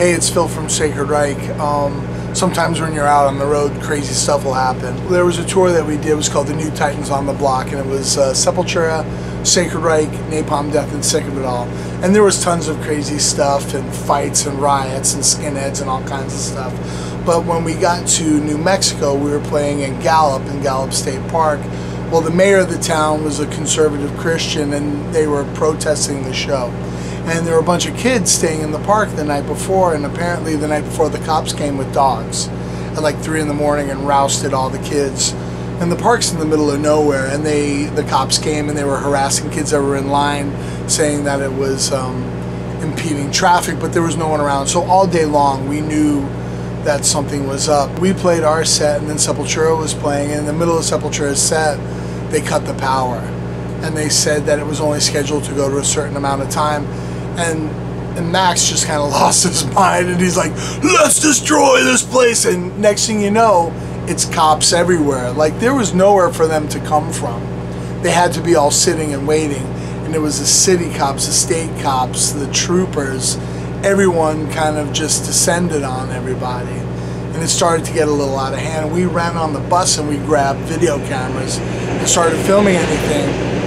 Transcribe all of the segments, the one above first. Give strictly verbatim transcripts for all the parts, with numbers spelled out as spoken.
Hey, it's Phil from Sacred Reich. Um, sometimes when you're out on the road, crazy stuff will happen. There was a tour that we did, it was called The New Titans on the Block, and it was uh, Sepultura, Sacred Reich, Napalm Death, and Sick of It All. And there was tons of crazy stuff, and fights, and riots, and skinheads, and all kinds of stuff. But when we got to New Mexico, we were playing in Gallup, in Gallup State Park. Well, the mayor of the town was a conservative Christian, and they were protesting the show. And there were a bunch of kids staying in the park the night before, and apparently the night before the cops came with dogs at like three in the morning and rousted all the kids. And the park's in the middle of nowhere, and they the cops came and they were harassing kids that were in line, saying that it was um, impeding traffic, but there was no one around. So all day long we knew that something was up. We played our set, and then Sepultura was playing, and in the middle of Sepultura's set they cut the power, and they said that it was only scheduled to go to a certain amount of time. And, and Max just kind of lost his mind, and he's like, let's destroy this place. And next thing you know, it's cops everywhere. Like, there was nowhere for them to come from. They had to be all sitting and waiting. And it was the city cops, the state cops, the troopers. Everyone kind of just descended on everybody. And it started to get a little out of hand. We ran on the bus and we grabbed video cameras and started filming anything.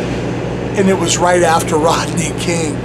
And it was right after Rodney King.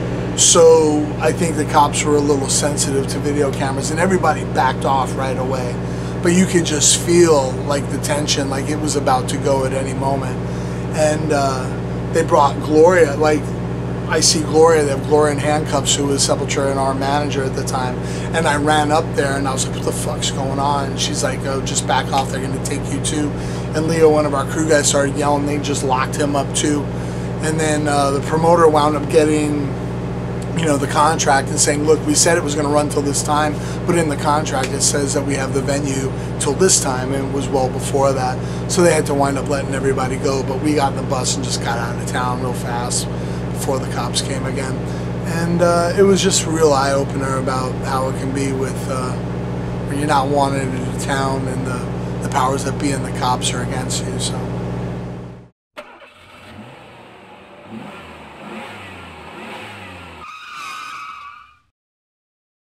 So I think the cops were a little sensitive to video cameras, and everybody backed off right away. But you could just feel like the tension, like it was about to go at any moment. And uh, they brought Gloria, like I see Gloria, they have Gloria in handcuffs, who was Sepultura and our manager at the time. And I ran up there and I was like, what the fuck's going on? And she's like, oh, just back off, they're gonna take you too. And Leo, one of our crew guys, started yelling, they just locked him up too. And then uh, the promoter wound up getting, you know, the contract and saying, look, we said it was going to run till this time, but in the contract it says that we have the venue till this time, and it was well before that. So they had to wind up letting everybody go, but we got in the bus and just got out of town real fast before the cops came again. And uh, it was just a real eye-opener about how it can be with uh, when you're not wanted in a town and the, the powers that be and the cops are against you. So.